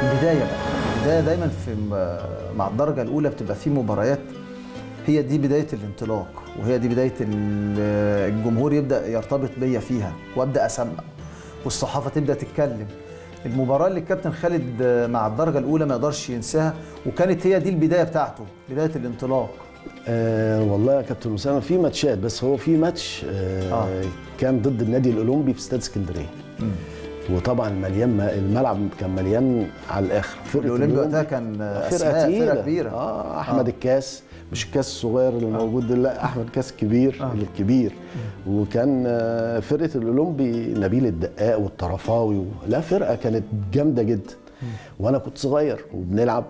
البدايه بقى، البدايه دايما مع الدرجه الاولى بتبقى في مباريات، هي دي بدايه الانطلاق، وهي دي بدايه الجمهور يبدا يرتبط بيا فيها، وابدا اسمع والصحافه تبدا تتكلم. المباراه اللي الكابتن خالد مع الدرجه الاولى ما يقدرش ينساها، وكانت هي دي البدايه بتاعته، بدايه الانطلاق. والله يا كابتن اسامه في ماتشات، بس هو في ماتش كان ضد النادي الاولمبي في استاد اسكندريه. وطبعا مليان، الملعب كان مليان على الاخر. الاولمبي وقتها كان فرقه كبيره. احمد الكاس، مش الكاس الصغير اللي موجود، لا احمد كاس كبير الكبير. وكان فرقه الاولمبي نبيل الدقاق والطرفاوي، لا فرقه كانت جامده جدا. وانا كنت صغير وبنلعب،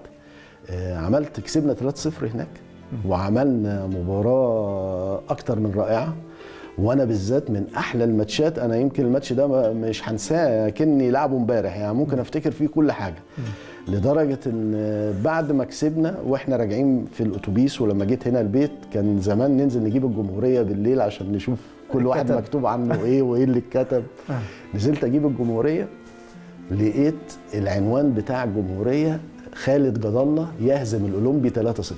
كسبنا 3-0 هناك، وعملنا مباراه اكتر من رائعه. وانا بالذات من احلى الماتشات، انا يمكن الماتش ده مش هنساه كني لعبه امبارح، يعني ممكن افتكر فيه كل حاجه. لدرجه ان بعد ما كسبنا واحنا راجعين في الاتوبيس، ولما جيت هنا البيت، كان زمان ننزل نجيب الجمهوريه بالليل عشان نشوف كل واحد مكتوب عنه ايه وايه اللي اتكتب. نزلت اجيب الجمهوريه، لقيت العنوان بتاع الجمهوريه: خالد جد الله يهزم الاولمبي 3-0.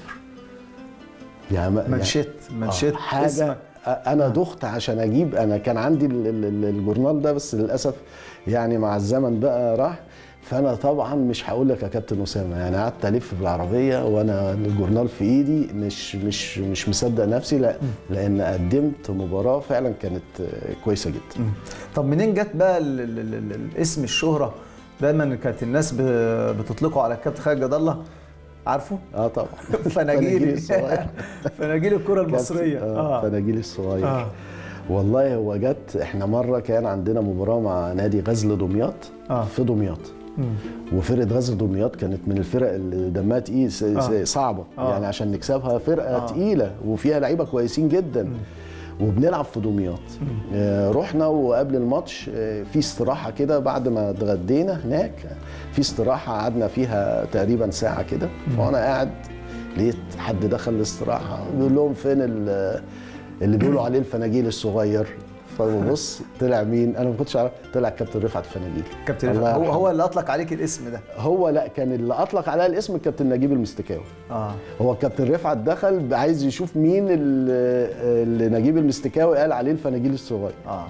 يعني منشيت حاجه اسمك. انا دخت عشان اجيب، انا كان عندي الجورنال ده، بس للاسف يعني مع الزمن بقى راح. فانا طبعا مش هقول لك يا كابتن اسامه، يعني قعدت الف بالعربيه وانا الجورنال في ايدي، مش مصدق نفسي، لا لان قدمت مباراه فعلا كانت كويسه جدا. طب منين جت بقى الاسم الشهره؟ دايما كانت الناس بتطلقوا على الكابتن خالد جد الله، عارفه؟ طبعا. فناجيل الصغير. فناجيل الكره المصريه. فناجيل الصغير. والله هو جت، احنا مره كان عندنا مباراه مع نادي غزل دمياط في دمياط. وفرقه غزل دمياط كانت من الفرق اللي دمها تقيل، صعبه يعني عشان نكسبها. فرقه تقيله وفيها لعيبه كويسين جدا. وبنلعب في دمياط. رحنا وقبل الماتش في استراحه كده، بعد ما اتغدينا هناك في استراحه قعدنا فيها تقريبا ساعه كده. فانا قاعد لقيت حد دخل الاستراحه بيقول لهم: فين اللي بيقولوا عليه الفناجيل الصغير؟ فببص طلع مين؟ انا ما كنتش عارف، طلع الكابتن رفعت الفناجيل. كابتن رفعت هو اللي اطلق عليك الاسم ده؟ هو لا، كان اللي اطلق عليها الاسم الكابتن نجيب المستكاوي. هو الكابتن رفعت دخل عايز يشوف مين اللي نجيب المستكاوي قال عليه الفناجيل الصغير.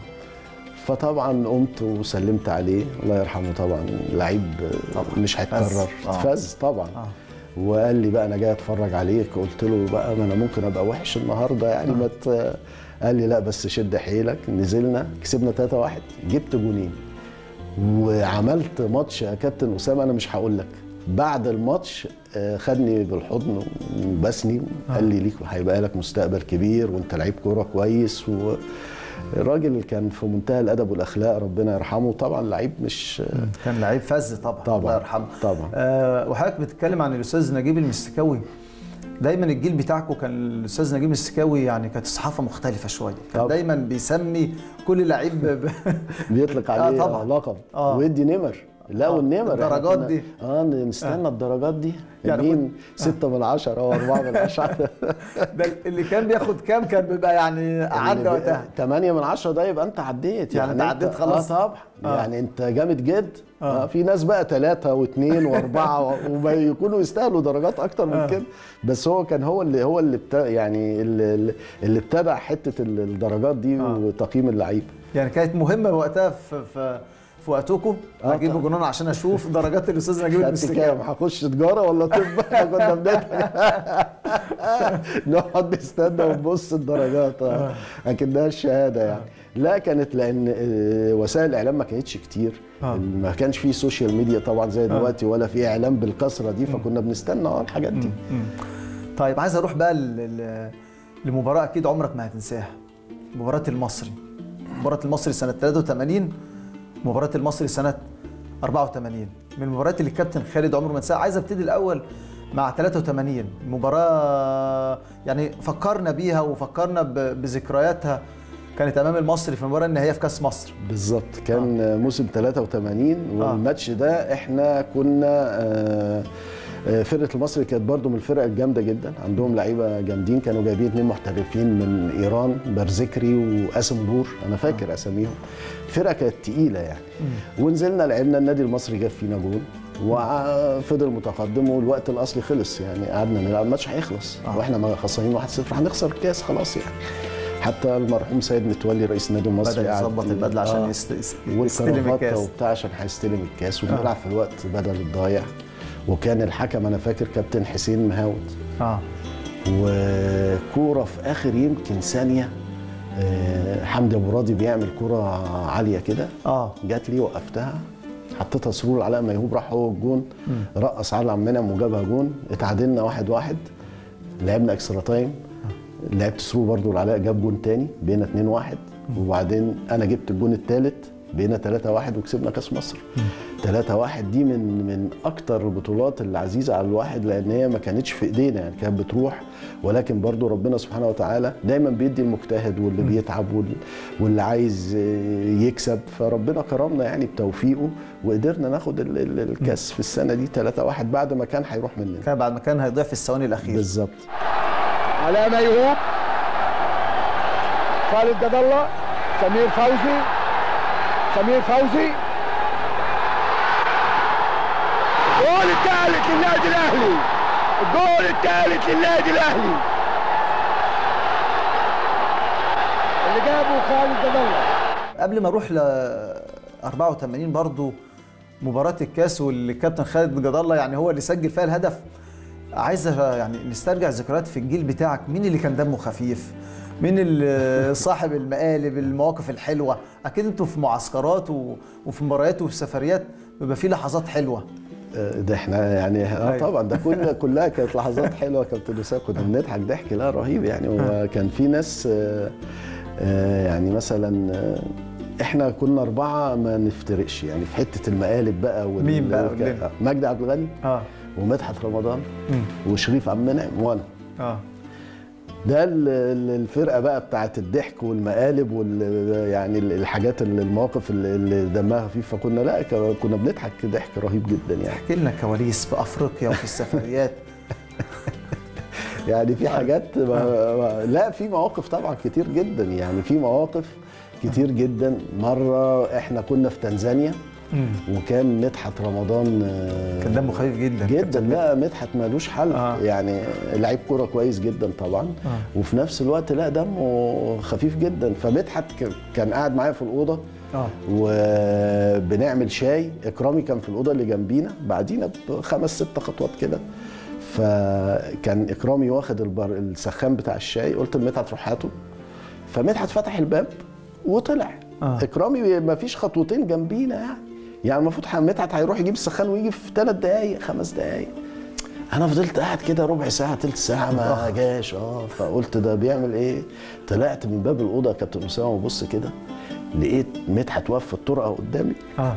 فطبعا قمت وسلمت عليه، الله يرحمه، طبعا لعيب مش هيتكرر، فاز طبعا. وقال لي بقى: انا جاي اتفرج عليك. قلت له بقى: ما انا ممكن ابقى وحش النهارده يعني. قال لي: لا بس شد حيلك. نزلنا كسبنا 3-1، جبت جونين وعملت ماتش يا كابتن اسامه، انا مش هقول لك. بعد الماتش خدني بالحضن وبسني وقال لي: ليك هيبقى لك مستقبل كبير، وانت لعيب كوره كويس. الراجل كان في منتهى الادب والاخلاق، ربنا يرحمه. طبعا لعيب مش كان لعيب فز طبعا الله يرحمه. طبعا. وحضرتك بتتكلم عن الاستاذ نجيب المستكاوي. دايما الجيل بتاعكم كان الاستاذ نجيب المستكاوي، يعني كانت الصحافه مختلفه شويه، كان دايما بيسمي كل لعيب بيطلق عليه لقب ويدي نمر. لا والنمر الدرجات دي نستنى الدرجات دي، يعني مين 6 من 10 او 4 من 10. ده اللي كان بياخد كام كان بيبقى يعني عدى وقتها 8 من 10، ده يبقى انت عديت، يعني انت عديت خلاص. طبعا. يعني انت جامد جد. في ناس بقى 3 و2 و4 وما يكونوا يستاهلوا درجات اكتر من كده. بس هو كان هو اللي يعني اللي ابتدع حته الدرجات دي وتقييم اللعيب. يعني كانت مهمه وقتها في وقتكم اجيب جنون عشان اشوف درجات الاستاذ نجيب المستكاوي. هخش تجاره ولا طب؟ كنا بنضحك نقعد نستنى ونبص الدرجات اكنها الشهاده يعني. لا كانت، لان وسائل الاعلام ما كانتش كتير. ما كانش فيه سوشيال ميديا طبعا زي دلوقتي، ولا فيه اعلام بالكثره دي، فكنا بنستنى الحاجات دي. طيب عايز اروح بقى لمباراه اكيد عمرك ما هتنساها، مباراه المصري. مباراه المصري سنه 83، مباراة المصري سنة 84، من المباريات اللي الكابتن خالد عمره ما ينساها. عايز ابتدي الأول مع 83 مباراة، يعني فكرنا بيها وفكرنا بذكرياتها. كانت أمام المصري في المباراة النهائية في كأس مصر. بالظبط، كان موسم 83 والماتش ده احنا كنا فرقة المصري كانت برضو من الفرق الجامدة جدا، عندهم لعيبة جامدين، كانوا جايبين 2 محترفين من إيران، برزكري وقاسم بور، أنا فاكر أساميهم. فرقة كانت تقيلة يعني. ونزلنا لعبنا، النادي المصري جاب فينا جول وفضل متقدم والوقت الاصلي خلص، يعني قعدنا نلعب الماتش هيخلص واحنا خسرانين 1-0 هنخسر الكاس خلاص يعني. حتى المرحوم سيد متولي رئيس النادي المصري بدأ يظبط البدله عشان يستلم الكاس وبتاع عشان هيستلم الكاس وبنلعب في الوقت بدل الضايع. وكان الحكم انا فاكر كابتن حسين مهاود. وكوره في اخر يمكن ثانيه حمدي ابو راضي بيعمل كوره عاليه كده جات لي وقفتها حطيتها سرور علاء ميهوب راح هو الجون رقص على عم منعم وجابها جون. اتعادلنا 1-1 لعبنا اكسترا تايم لعبت سرور برضو العلاء جاب جون تاني بقينا 2-1 وبعدين انا جبت الجون الثالث بقينا 3-1 وكسبنا كاس مصر. 3-1 دي من اكتر البطولات اللي عزيزه على الواحد لان هي ما كانتش في ايدينا يعني كانت بتروح ولكن برضو ربنا سبحانه وتعالى دايما بيدي المجتهد واللي بيتعب واللي عايز يكسب فربنا كرمنا يعني بتوفيقه وقدرنا ناخد الكاس في السنه دي 3-1 بعد ما كان هيروح مننا. كان بعد ما كان هيضيع في الثواني الاخيره بالظبط. علاء ميهوب خالد جد الله سمير فوزي الجول الثالث للنادي الاهلي اللي جابه خالد جد الله. قبل ما اروح ل 84 برضو مباراه الكاس واللي الكابتن خالد جد الله يعني هو اللي سجل فيها الهدف. عايز يعني نسترجع ذكريات في الجيل بتاعك. مين اللي كان دمه خفيف؟ مين اللي صاحب المقالب المواقف الحلوه؟ اكيد انتوا في معسكرات وفي مباريات وفي سفريات بيبقى في لحظات حلوه. ده احنا يعني طبعا ده كلها كانت لحظات حلوه كابتن اسامه كنا بنضحك ضحك لا رهيب يعني. وكان في ناس يعني مثلا احنا كنا 4 ما نفترقش يعني في حته المقالب بقى. مين بقى؟ مجدي عبد الغني ومدحت رمضان وشريف عبد المنعم وانا. ده الفرقه بقى بتاعت الضحك والمقالب يعني الحاجات المواقف اللي دمها خفيف. فكنا كنا بنضحك ضحك رهيب جدا يعني. احكي لنا كواليس في افريقيا وفي السفريات. يعني في حاجات لا في مواقف طبعا كتير جدا يعني. في مواقف كتير جدا. مره احنا كنا في تنزانيا وكان مدحت رمضان كان دمه خفيف جدا. لا مدحت مالوش حل يعني لعيب كوره كويس جدا طبعا وفي نفس الوقت لا دمه خفيف جدا. فمدحت كان قاعد معايا في الاوضه وبنعمل شاي. اكرامي كان في الاوضه اللي جنبينا بعدينا ب5-6 خطوات كده. فكان اكرامي واخد السخان بتاع الشاي قلت لمدحت روح هاته. فمدحت فتح الباب وطلع. اكرامي ما فيش خطوتين جنبينا يعني المفروض مدحت هيروح يجيب السخان ويجي في 3 دقايق 5 دقايق. انا فضلت قاعد كده ربع ساعه ثلث ساعه ما جاش. فقلت ده بيعمل ايه. طلعت من باب الاوضه يا كابتن اسامه وبص كده لقيت مدحت واقف في الطرقه قدامي.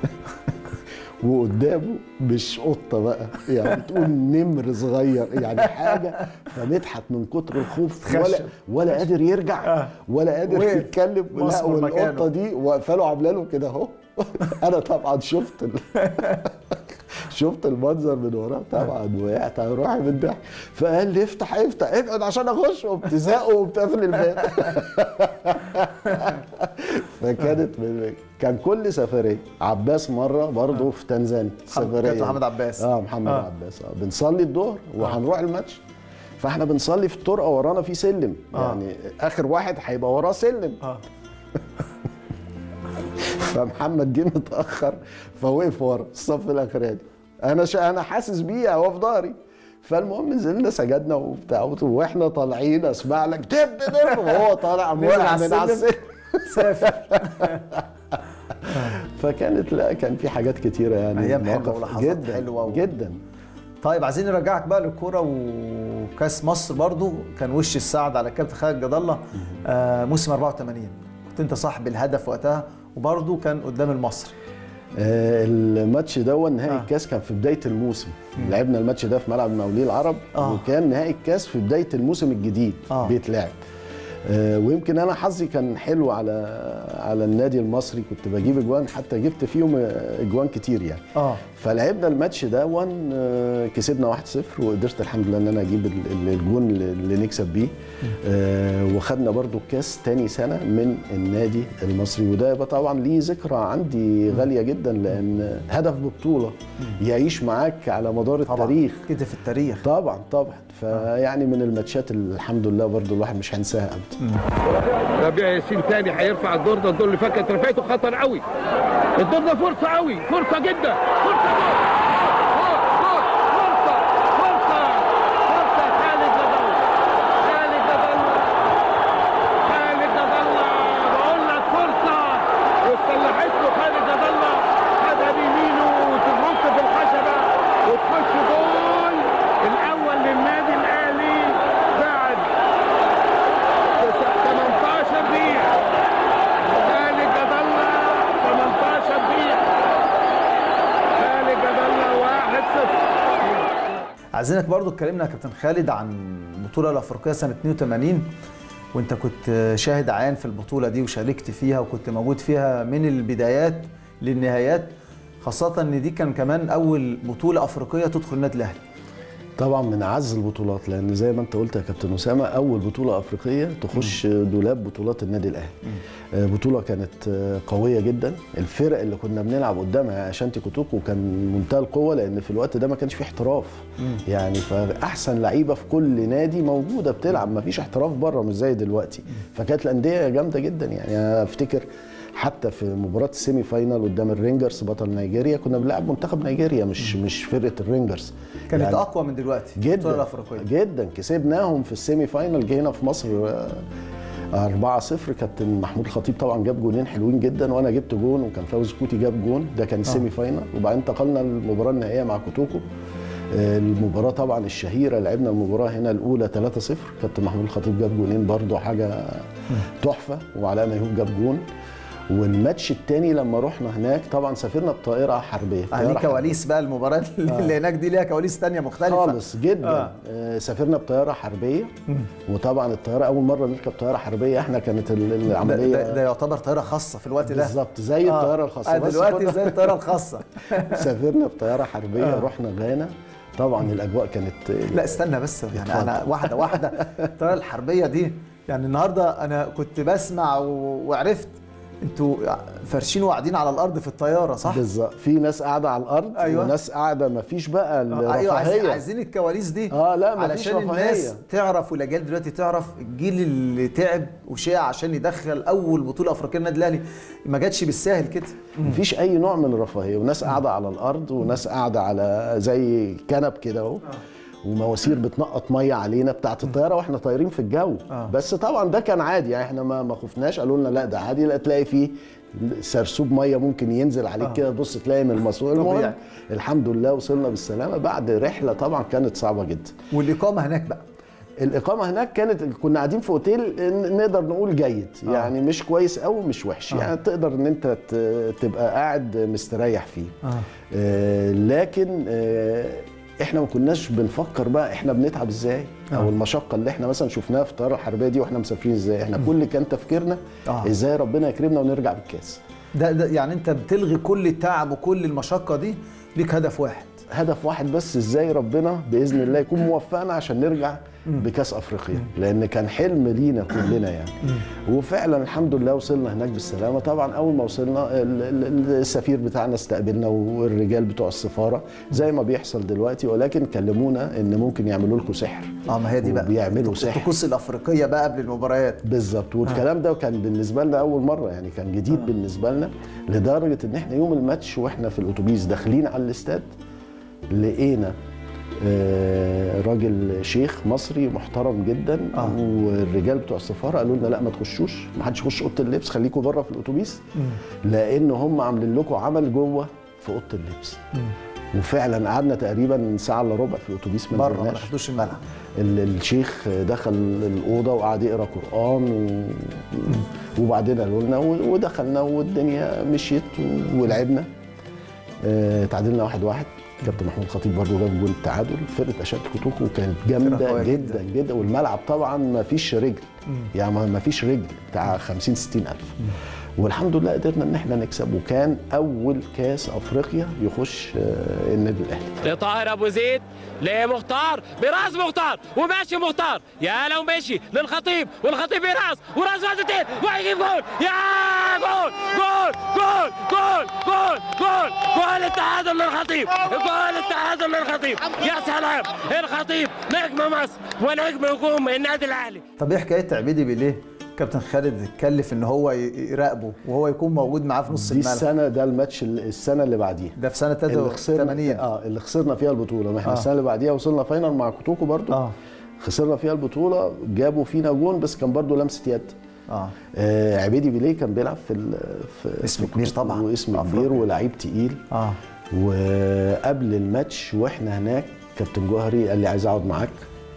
وقدامه مش قطه بقى يعني تقول نمر صغير يعني حاجه. فمدحت من كتر الخوف ولا قادر يرجع ولا قادر يتكلم. لا والقطه دي واقفه له عامله له كده اهو. انا طبعا شفت المنظر من وراه طبعا وقعت على روحي من الضحك. فقال لي افتح ابعد عشان اخش وبتزقه وبتقفل الباب. فكانت كان كل سفريه. عباس مره برضه في تنزانيا سفريه محمد عباس محمد عباس بنصلي الظهر وهنروح الماتش. فاحنا بنصلي في الطرقه ورانا في سلم يعني اخر واحد هيبقى وراه سلم. فمحمد جه متاخر فوقف ورا الصف الاخراني. انا حاسس بيه هو في ظهري. فالمهم نزلنا سجدنا وبتاع واحنا طالعين اسمع لك دب وهو طالع موقع من السلم سافر. فكانت كان في حاجات كتيره يعني ايام حلوه ولحظات حلوه جدا. طيب عايزين نرجعك بقى للكوره وكاس مصر برضو كان وش السعد على الكابتن خالد جد الله. موسم 84 كنت انت صاحب الهدف وقتها وبرضو كان قدام المصري. الماتش ده نهائي الكاس كان في بدايه الموسم. لعبنا الماتش ده في ملعب المقاولين العرب وكان نهائي الكاس في بدايه الموسم الجديد بيتلعب. ويمكن انا حظي كان حلو على النادي المصري، كنت بجيب اجوان، حتى جبت فيهم اجوان كتير يعني. فلعبنا الماتش ده كسبنا 1-0، وقدرت الحمد لله ان انا اجيب الجون اللي نكسب بيه. وخدنا برضو الكاس تاني سنه من النادي المصري، وده يبقى طبعا ليه ذكرى عندي غاليه جدا، لان هدف ببطوله يعيش معاك على مدار التاريخ كده في التاريخ. طبعا فيعني من الماتشات اللي الحمد لله برضو الواحد مش هينساها ابدا. ربيع ياسين تاني هيرفع الدور ده، الدور اللي فات كانت رفعته خطر قوي. الدور ده فرصه قوي، فرصه جدا، فرصه خالد جد الله بقول لك فرصه، واتصلحت له خالد جد الله، خدها بيمينه وتبص في الخشبه وتخش جول الاول للنادي الاهلي بعد 18 دقيقه. خالد جد الله 18 دقيقه، خالد جد الله 1-0. عايزينك برضو اتكلمنا يا كابتن خالد عن البطوله الافريقيه سنه 82، وانت كنت شاهد عيان في البطوله دي وشاركت فيها وكنت موجود فيها من البدايات للنهايات، خاصه ان دي كان كمان اول بطوله افريقيه تدخل النادي الاهلي. طبعا من اعز البطولات، لان زي ما انت قلت يا كابتن اسامه اول بطوله افريقيه تخش دولاب بطولات النادي الاهلي. بطوله كانت قويه جدا، الفرق اللي كنا بنلعب قدامها اشانتي كوتوكو كان منتهى القوه، لان في الوقت ده ما كانش فيه احتراف يعني، فاحسن لعيبه في كل نادي موجوده بتلعب، ما فيش احتراف بره مش زي دلوقتي، فكانت الانديه جامده جدا يعني. انا افتكر حتى في مباراه السيمي فاينال قدام الرينجرز بطل نيجيريا كنا بنلعب منتخب نيجيريا مش فرقه الرينجرز، كانت يعني اقوى من دلوقتي جدا الافريقيه جدا. كسبناهم في السيمي فاينال، جينا في مصر 4-0، كابتن محمود الخطيب طبعا جاب جونين حلوين جدا، وانا جبت جون، وكان فوزي كوتي جاب جون، ده كان السيمي فاينال. وبعدين انتقلنا للمباراه النهائيه مع كوتوكو، المباراه طبعا الشهيره، لعبنا المباراه هنا الاولى 3-0، كابتن محمود الخطيب جاب جونين برضو حاجه تحفه، وعلاء ميهوب جاب جون. والماتش الثاني لما رحنا هناك طبعا سافرنا بطائره حربيه، يعني كواليس بقى المباراه اللي هناك دي ليها كواليس ثانيه مختلفه خالص جدا. سافرنا بطائره حربيه، وطبعا الطياره اول مره نركب طياره حربيه احنا، كانت العمليه ده يعتبر طياره خاصه في الوقت ده بالظبط زي الطياره الخاصه، بس دلوقتي زي الطياره الخاصه. سافرنا بطياره حربيه رحنا غانا، طبعا الاجواء كانت لا استنى بس يعني انا واحده الطياره الحربيه دي، يعني النهارده انا كنت بسمع وعرفت انتوا فرشين وقاعدين على الارض في الطياره صح؟ بالظبط، في ناس قاعده على الارض وناس قاعده ما فيش بقى الرفاهيه. ايوه عايزين الكواليس دي لا ما فيش علشان الناس تعرف، والاجيال دلوقتي تعرف الجيل اللي تعب وشاع عشان يدخل اول بطوله افريقيه النادي الاهلي ما جاتش بالساهل كده. مفيش اي نوع من الرفاهيه، وناس قاعده على الارض، وناس قاعده على زي كنب كده اهو، ومواسير بتنقط ميه علينا بتاعت الطياره واحنا طايرين في الجو. بس طبعا ده كان عادي يعني، احنا ما خفناش، قالوا لنا لا ده عادي، لا تلاقي فيه سرسوب ميه ممكن ينزل عليك كده، تبص تلاقي من الماسوره. المهم الحمد لله وصلنا بالسلامه بعد رحله طبعا كانت صعبه جدا. والاقامه هناك بقى، الإقامة هناك كنا قاعدين في أوتيل نقدر نقول جيد يعني، مش كويس أو مش وحش يعني، تقدر إن أنت تبقى قاعد مستريح فيه. لكن احنا ما كناش بنفكر بقى احنا بنتعب ازاي، او المشقه اللي احنا مثلا شفناها في الطياره الحربيه دي واحنا مسافرين ازاي، احنا كل كان تفكيرنا ازاي ربنا يكرمنا ونرجع بالكاس. ده يعني انت بتلغي كل التعب وكل المشقه دي، ليك هدف واحد بس، ازاي ربنا باذن الله يكون موفقنا عشان نرجع بكاس افريقيا، لان كان حلم لينا كلنا يعني. وفعلا الحمد لله وصلنا هناك بالسلامه. طبعا اول ما وصلنا السفير بتاعنا استقبلنا، والرجال بتوع السفاره زي ما بيحصل دلوقتي، ولكن كلمونا ان ممكن يعملوا لكم سحر. ما هي دي بقى بيعملوا سحر، الطقوس الافريقيه بقى قبل المباريات بالظبط. والكلام ده كان بالنسبه لنا اول مره يعني، كان جديد بالنسبه لنا، لدرجه ان احنا يوم الماتش واحنا في الاتوبيس داخلين على الاستاد لقينا راجل شيخ مصري محترم جدا، والرجال بتوع السفاره قالوا لنا لا ما تخشوش، ما حدش يخش اوضه اللبس، خليكم بره في الاتوبيس، لان هم عاملين لكم عمل جوه في اوضه اللبس. وفعلا قعدنا تقريبا ساعه الا ربع في الاتوبيس، ما بره ما دخلوش الملعب. الشيخ دخل الاوضه وقعد يقرا قران وبعدين قالوا لنا ودخلنا والدنيا مشيت ولعبنا. تعادلنا 1-1. كابتن محمود خطيب برضه جاب جول التعادل. فرقه اشاد كوتوكو كانت جامده جدا جدا، والملعب طبعا ما فيش رجل، يعني ما فيش رجل بتاع 50-60 الف. والحمد لله قدرنا ان احنا نكسب، وكان اول كاس افريقيا يخش النادي الاهلي. لطاهر ابو زيد لمختار، براس مختار وماشي مختار، يا لو ماشي للخطيب، والخطيب براس وراس وزتين وهيجيب جول، يا جول جول جول جول جول جول جول التعادل للخطيب، جول التعادل للخطيب. يا سلام، الخطيب نجم مصر ونجم هجوم النادي الاهلي. طب ايه حكايه عبيدي بيليه كابتن خالد اتكلف ان هو يراقبه وهو يكون موجود معاه في نص الملعب؟ دي السنه، ده الماتش السنه اللي بعديها، ده في سنه 83 اللي خسرنا فيها البطوله. ما احنا السنه اللي بعديها وصلنا فاينل مع كوتوكو برضو. خسرنا فيها البطوله، جابوا فينا جون بس كان برضو لمسه يد. عبيدي بيليه كان بيلعب في اسم كبير طبعا، واسم كبير ولاعيب تقيل. وقبل الماتش واحنا هناك كابتن جوهري قال لي عايز اقعد معاك.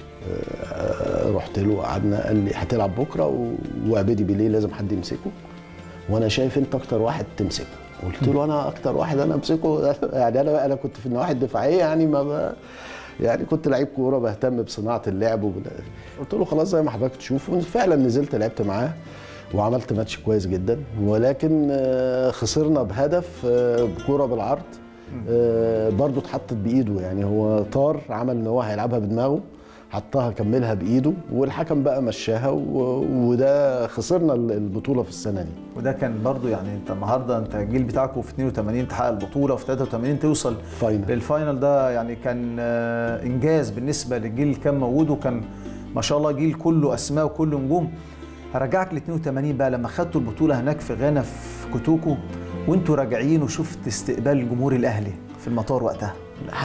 رحت له وقعدنا، قال لي هتلعب بكره وعبيدي بيليه لازم حد يمسكه، وانا شايف انت اكتر واحد تمسكه. قلت له انا اكتر واحد انا امسكه؟ يعني انا كنت في النواحي الدفاعيه، يعني ما يعني كنت لعيب كوره بهتم بصناعه اللعب قلت له خلاص زي ما حضرتك تشوف. وفعلا نزلت لعبت معاه وعملت ماتش كويس جدا، ولكن خسرنا بهدف بكوره بالعرض. برضه اتحطت بايده، يعني هو طار عمل ان هو هيلعبها بدماغه، حطها كملها بايده، والحكم بقى مشاها وده خسرنا البطوله في السنه دي. وده كان برضو يعني انت النهارده انت الجيل بتاعكم في 82 تحقق البطوله، وفي 83 توصل للفاينل. ده يعني كان انجاز بالنسبه للجيل اللي كان موجود، وكان ما شاء الله جيل كله اسماء وكله نجوم. هرجعك ل 82 بقى لما خدتوا البطوله هناك في غانا في كوتوكو، وانتوا راجعين وشفت استقبال الجمهور الاهلي في المطار وقتها.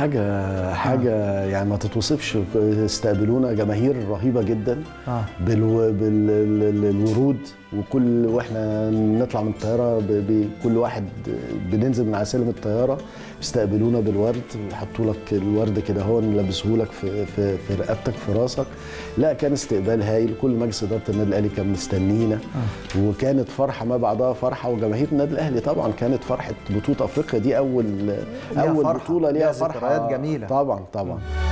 حاجه يعني ما تتوصفش. استقبلونا جماهير رهيبه جدا بالورود، واحنا نطلع من الطياره كل واحد بننزل من على سلم الطياره بيستقبلونا بالورد، ويحطوا لك الورد كده هو لابسه لك في رقبتك في راسك. لا كان استقبال هايل، كل مجلس اداره النادي الاهلي كان مستنينا. وكانت فرحه ما بعدها فرحه، وجماهير النادي الاهلي طبعا كانت فرحه بطوله افريقيا دي اول بطوله ليها فرحه ذكريات جميله طبعا.